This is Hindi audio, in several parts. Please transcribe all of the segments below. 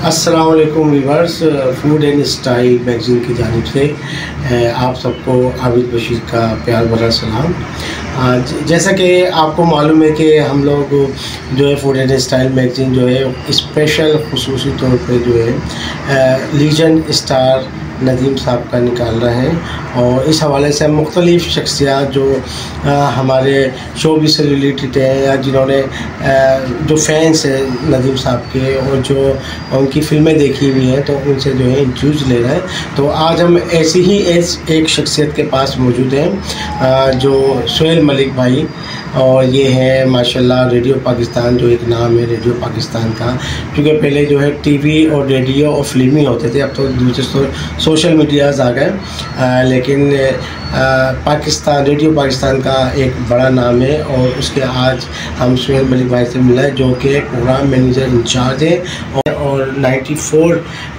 अस्सलाम वालेकुम viewers, food and style magazine की जानिब से आप सबको आबिद बशीर का प्यार भरा सलाम। आज जैसा कि आपको मालूम है कि हम लोग जो है फूड एंड स्टाइल मैगज़ीन जो है स्पेशल खुसूसी तौर पे जो है लीजेंड स्टार नदीम साहब का निकाल रहे हैं और इस हवाले से हम मुख्तलिफ़ शख्सियात जो हमारे शोबिज़ से रिलेटेड हैं या जिन्होंने जो फैंस हैं नदीम साहब के और जो उनकी फ़िल्में देखी हुई हैं तो उनसे जो है इंटरव्यूज़ ले रहे हैं। तो आज हम ऐसी ही एक शख्सियत के पास मौजूद हैं जो सोहेल मलिक भाई, और ये है माशाल्लाह रेडियो पाकिस्तान जो एक नाम है रेडियो पाकिस्तान का, क्योंकि पहले जो है टीवी और रेडियो और फिल्म ही होते थे, अब तो दूसरे सोशल मीडियाज़ आ गए, लेकिन पाकिस्तान रेडियो पाकिस्तान का एक बड़ा नाम है। और उसके आज हम सोहेल मलिक भाई से मिला है जो कि प्रोग्राम मैनेजर इंचार्ज है और 94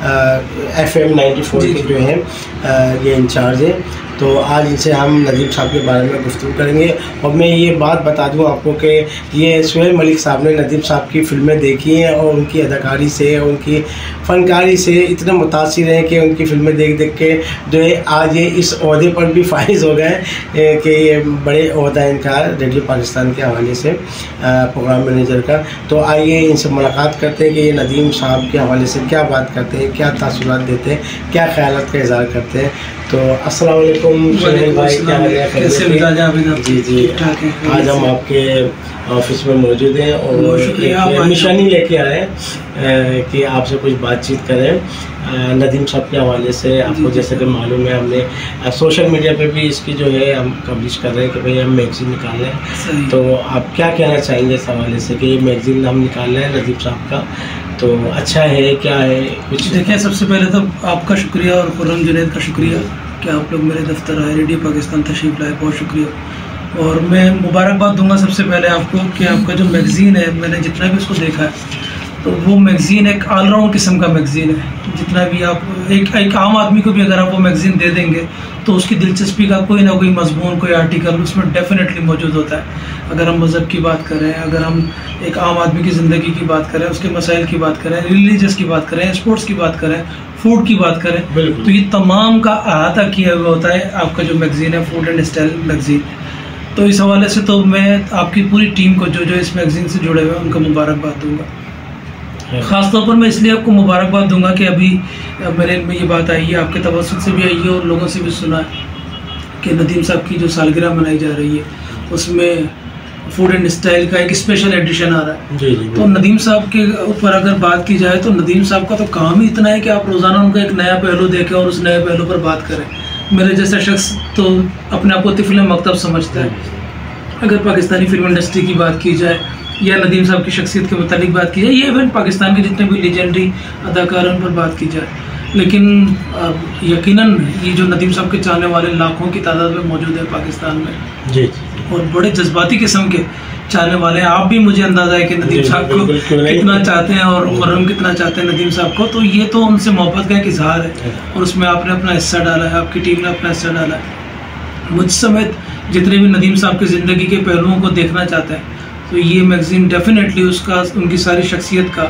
FM 94 के जो हैं ये इंचार्ज है। तो आज इनसे हम नदीम साहब के बारे में गुफ्तगू करेंगे। और मैं ये बात बता दूं आपको कि ये सोहेल मलिक साहब ने नदीम साहब की फ़िल्में देखी हैं और उनकी अदाकारी से उनकी फ़नकारी से इतने मुतासिर हैं कि उनकी फ़िल्में देख देख के जो है आज ये इस ओहदे पर भी फाइज हो गए कि ये बड़े ओहदा इनका रेडियो पाकिस्तान के हवाले से प्रोग्राम मैनेजर का। तो आइए इनसे मुलाकात करते हैं कि ये नदीम साहब के हवाले से क्या बात करते हैं, क्या तासुरात देते हैं, क्या ख़यालात का इज़हार करते हैं। तो अस्सलाम वालेकुम सोहेल भाई, क्या हाल है? कैसे मिजाज आप? जी जी, आज हम आपके ऑफिस में मौजूद हैं और एक निशानी लेके आए हैं कि आपसे कुछ बातचीत करें नदीम साहब के हवाले से। आपको जैसे कि मालूम है हमने सोशल मीडिया पे भी इसकी जो है हम पब्लिश कर रहे हैं कि भाई हम मैगज़ीन निकाल रहे हैं। तो आप क्या कहना चाहेंगे इस हवाले से कि ये मैगज़ीन हम निकाल रहे हैं नदीम साहब का, तो अच्छा है क्या है कुछ? देखिए, सबसे पहले तो आपका शुक्रिया और खुर्रम जुनैद का शुक्रिया कि आप लोग मेरे दफ्तर आए, रेडियो पाकिस्तान तशरीफ़ लाए, बहुत शुक्रिया। और मैं मुबारकबाद दूंगा सबसे पहले आपको कि आपका जो मैगज़ीन है, मैंने जितना भी उसको देखा है तो वो मैगज़ीन एक ऑलराउंड किस्म का मैगज़ीन है। जितना भी आप एक आम आदमी को भी अगर आप वो मैगज़ीन दे देंगे तो उसकी दिलचस्पी का कोई ना कोई मजमून, कोई आर्टिकल उसमें डेफिनेटली मौजूद होता है। अगर हम मज़हब की बात करें, अगर हम एक आम आदमी की ज़िंदगी की बात करें, उसके मसाइल की बात करें, रिलीजियस की बात करें, स्पोर्ट्स की बात करें, फूड की बात करें, तो ये तमाम का अहाता किया हुआ होता है आपका जो मैगज़ीन है फूड एंड स्टाइल मैगज़ीन। तो इस हवाले से तो मैं आपकी पूरी टीम को जो इस मैगज़ीन से जुड़े हुए हैं उनको मुबारकबाद दूंगा। ख़ास तौर पर मैं इसलिए आपको मुबारकबाद दूंगा कि अभी मेरे में ये बात आई है, आपके तवज्जुह से भी आई है और लोगों से भी सुना है कि नदीम साहब की जो सालगिरह मनाई जा रही है उसमें फूड एंड स्टाइल का एक स्पेशल एडिशन आ रहा है। जी जी। तो नदीम साहब के ऊपर अगर बात की जाए तो नदीम साहब का तो काम ही इतना है कि आप रोज़ाना उनका एक नया पहलू देखें और उस नए पहलू पर बात करें। मेरे जैसा शख्स तो अपने आप को तिफल मकतब समझता है। अगर पाकिस्तानी फिल्म इंडस्ट्री की बात की जाए या नदीम साहब की शख्सियत के मुतालिक बात की जाए, ये इवन पाकिस्तान के जितने भी लीजेंडरी अदाकार उन पर बात की जाए, लेकिन यकीनन ये जो नदीम साहब के चाहने वाले लाखों की तादाद में मौजूद है पाकिस्तान में जी, और बड़े जज्बाती किस्म के चाहने वाले हैं। आप भी, मुझे अंदाज़ा है कि नदीम साहब को कितना चाहते हैं और खुर्रम कितना चाहते हैं नदीम साहब को। तो ये तो उनसे मोहब्बत का एक इजहार है और उसमें आपने अपना हिस्सा डाला है, आपकी टीम ने अपना हिस्सा डाला है। मुझ समेत जितने भी नदीम साहब की ज़िंदगी के पहलुओं को देखना चाहते हैं तो ये मैगज़ीन डेफिनेटली उसका, उनकी सारी शख्सियत का,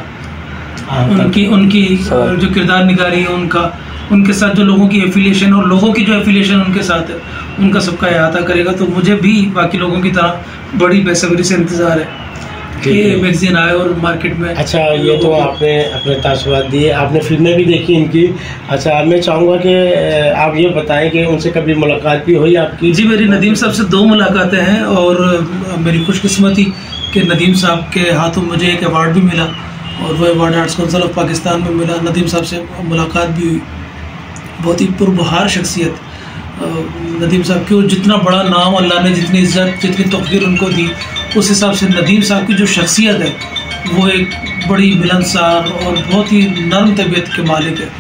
उनकी जो किरदार निगारी है उनके साथ जो लोगों की एफिलिएशन और लोगों की जो एफिलिएशन उनके साथ है उनका सबका अहाता करेगा। तो मुझे भी बाकी लोगों की तरह बड़ी बेसब्री से इंतज़ार है कि मैगज़ीन आए और मार्केट में। अच्छा, ये तो आपने अपने तासुरात दिए, आपने फिल्में भी देखी इनकी। अच्छा, मैं चाहूँगा कि आप ये बताएं कि उनसे कभी मुलाकात भी हुई आपकी? जी, मेरी नदीम साहब से 2 मुलाकातें हैं और मेरी खुशकिस्मती कि नदीम साहब के हाथों मुझे एक अवार्ड भी मिला और वो award arts council of Pakistan में मिला। नदीम साहब से मुलाकात भी हुई, बहुत ही पुरबहार शख्सियत नदीम साहब की, और जितना बड़ा नाम अल्लाह ने, जितनी इज्जत, जितनी तक़दीर उनको दी, उस हिसाब से नदीम साहब की जो शख्सियत है वो एक बड़ी मिलनसार और बहुत ही नरम तबीयत के मालिक है।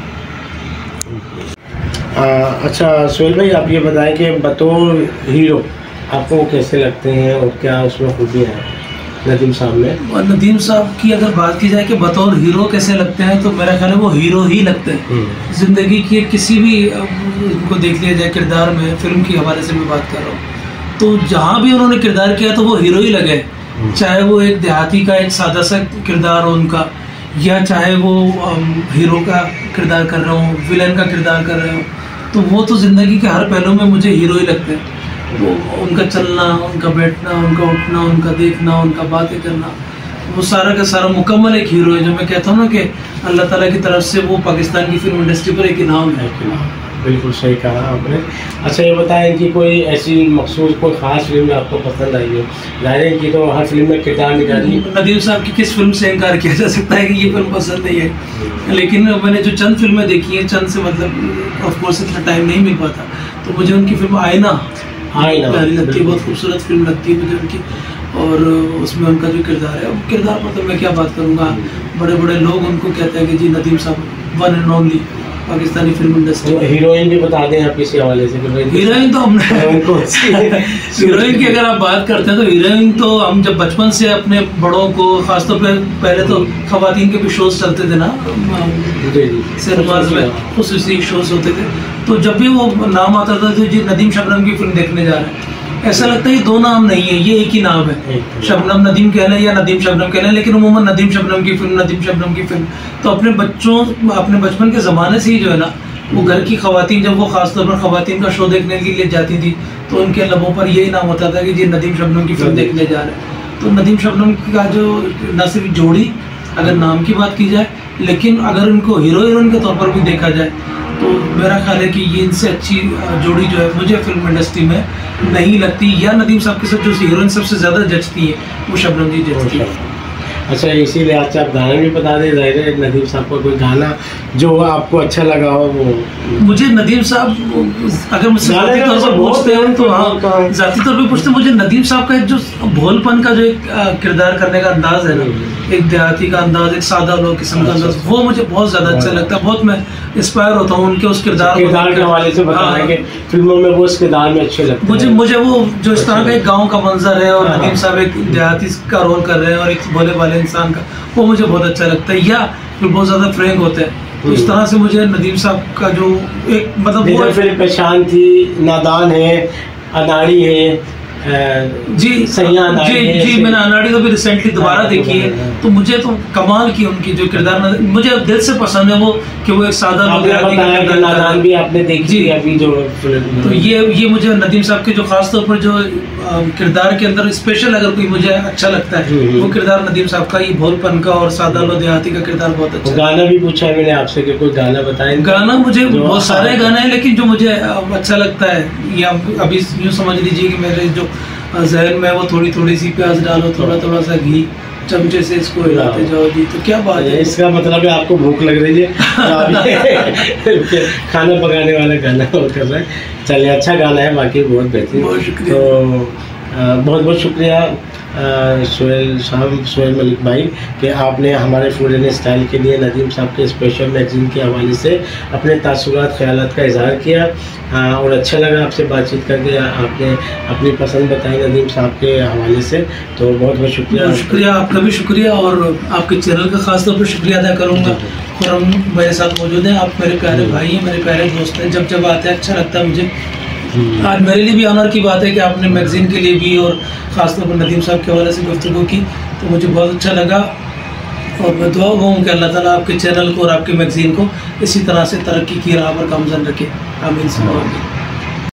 अच्छा सोहेल भाई, आप ये बताएं कि बतौर हीरो आपको कैसे लगते हैं और क्या उसमें खूबियाँ हैं नदीम साहब में? नदीम साहब की अगर बात की जाए कि बतौर हीरो कैसे लगते हैं तो मेरा ख्याल है वो हीरो ही लगते हैं। ज़िंदगी के किसी भी को देख लिया जाए किरदार में, फिल्म के हवाले से मैं बात कर रहा हूँ, तो जहाँ भी उन्होंने किरदार किया तो वो हीरो ही लगे। चाहे वो एक देहाती का एक सादा सा किरदार हो उनका, या चाहे वो हीरो का किरदार कर रहा हूँ, विलन का किरदार कर रहा हूँ, तो वो तो ज़िंदगी के हर पहलू में मुझे हीरो ही लगते हैं। वो उनका चलना, उनका बैठना, उनका उठना, उनका देखना, उनका बातें करना, वो सारा का सारा मुकम्मल एक हीरो है। जो मैं कहता हूँ ना कि अल्लाह ताला की तरफ से वो पाकिस्तान की फिल्म इंडस्ट्री पर एक इनाम है। बिल्कुल सही कहा आपने। अच्छा, ये बताएं कि कोई ऐसी मखसूस कोई ख़ास फिल्म आपको पसंद आई हो? जाहिर है कि तो हर फिल्म में किरदार निकाली। नदीम साहब की किस फिल्म से इनकार किया जा सकता है कि ये फिल्म पसंद नहीं है। लेकिन मैंने जो चंद फिल्में देखी हैं, चंद से मतलब ऑफ कोर्स इतना टाइम नहीं मिल पाता, तो मुझे उनकी फिल्म आईना प्यारी लगती है, बहुत खूबसूरत फिल्म लगती है मुझे उनकी। और उसमें उनका जो किरदार है, वो किरदार मतलब मैं क्या बात करूँगा, बड़े बड़े लोग उनको कहते हैं कि जी नदीम साहब one and only Pakistani film industry. Heroine भी बता दें आप इसी हवाले से। हीरोइन तो हमने हीरोइन की अगर आप बात करते हैं तो हीरोइन तो हम जब बचपन से अपने बड़ों को, खासतौर पे पहले तो खवातीन के भी शोज चलते थे ना सिनेमाज में, खुसूसी शोज होते थे, तो जब भी वो नाम आता था तो जी नदीम शबनम की फिल्म देखने जा रहे हैं, ऐसा लगता है ये दो नाम नहीं है, ये एक ही नाम है। शबनम नदीम कह लें या नदीम शबनम कह लें, लेकिन उमूमन नदीम शबनम की फिल्म, नदीम शबनम की फिल्म। तो अपने बचपन के ज़माने से ही जो है ना, वो घर की खवातीन, जब वो खासतौर पर खवातीन का शो देखने के लिए जाती थी, तो उनके लबों पर यही नाम होता था कि जी नदीम शबनम की फिल्म देखने जा रहे हैं। तो नदीम शबनम का जो न सिर्फ जोड़ी अगर नाम की बात की जाए, लेकिन अगर उनको हीरो हीरोइन के तौर पर भी देखा जाए, तो मेरा ख्याल है कि ये इनसे अच्छी जोड़ी जो है मुझे फिल्म इंडस्ट्री में नहीं लगती। या नदीम साहब के साथ जो हीरोइन सबसे ज़्यादा जचती है वो शबनम जी जचती है। अच्छा, इसीलिए आज आप गाना भी बता दें। जाहिर है नदीम साहब का कोई गाना जो आपको अच्छा लगा हो वो। मुझे नदीम साहब अगर मुझसे ज़ाती तौर पर पूछते हैं तो हाँ, ज़ाती तौर पर पूछते हैं, मुझे नदीम साहब का एक जो भोलपन का जो एक किरदार करने का अंदाज है ना, एक देहाती का अंदाज, एक सादा लोग किस्म का अंदाज, वो मुझे बहुत ज़्यादा अच्छा लगता है। बहुत मैं इंस्पायर होता हूँ उनके उस किरदार के हवाले से बताएं कि फिल्मों में वो उस किरदार में अच्छे लगते हैं। मुझे वो जो इस तरह का एक गाँव का मंजर है और नदीम साहब एक देहाती का रोल कर रहे हैं और एक भोले वाले इंसान का, वो मुझे बहुत अच्छा लगता है। या फिर बहुत ज़्यादा फ्रैंक होते हैं, तो इस तरह से मुझे नदीम साहब का जो एक मतलब वो फिल्म पहचान थी, नादान है, अनाड़ी है, जी मैंने अनाड़ी को भी रिसेंटली दोबारा देखी है, तो मुझे तो कमाल की उनकी जो किरदार मुझे दिल से पसंद है वो, कि वो एक सादा नादान भी आपने देखी है अभी जो फिल्म। तो ये मुझे नदीम साहब के जो खास तौर पर जो किरदार के अंदर स्पेशल अगर कोई मुझे अच्छा लगता है वो किरदार नदीम साहब का, ये भोलपन का और सादा लो देहाती का किरदार बहुत अच्छा। गाना भी पूछा है मैंने आपसे कि कोई गाना बताएं। गाना मुझे बहुत सारे गाने हैं, लेकिन जो मुझे अच्छा लगता है, या अभी यूँ समझ लीजिए कि मेरे जो जहन में वो थोड़ी थोड़ी सी प्याज डालो, थोड़ा थोड़ा सा घी, चमचे से इसको हिलाते जाओ जी, तो क्या बात है। इसका मतलब है आपको भूख लग रही है खाना पकाने वाला गाना और कर रहे हैं। चलिए, अच्छा गाना है, बाकी बहुत बेहतरीन। बहुत शुक्रिया। तो बहुत बहुत शुक्रिया सोहेल मलिक भाई कि आपने हमारे फूड एंड स्टाइल के लिए नदीम साहब के स्पेशल मैगजीन के हवाले से अपने तासुरात ख्यालात का इजहार किया। और अच्छा लगा आपसे बातचीत करके, आपने अपनी पसंद बताई नदीम साहब के हवाले से, तो बहुत बहुत शुक्रिया। आपका भी शुक्रिया, और आपके चैनल का खास तौर पर शुक्रिया अदा करूँगा। खुरम मेरे साथ मौजूद हैं, आप मेरे प्यारे भाई हैं, मेरे प्यारे दोस्त हैं, जब आते हैं अच्छा लगता है मुझे। आज मेरे लिए भी ऑनर की बात है कि आपने मैगजीन के लिए भी और ख़ासतौर पर नदीम साहब के हवाले से गुफ्तगू की, तो मुझे बहुत अच्छा लगा। और मैं दुआ हूँ कि अल्लाह ताला आपके चैनल को और आपके मैगजीन को इसी तरह से तरक्की की राह पर गामज़न रखे। आमीन।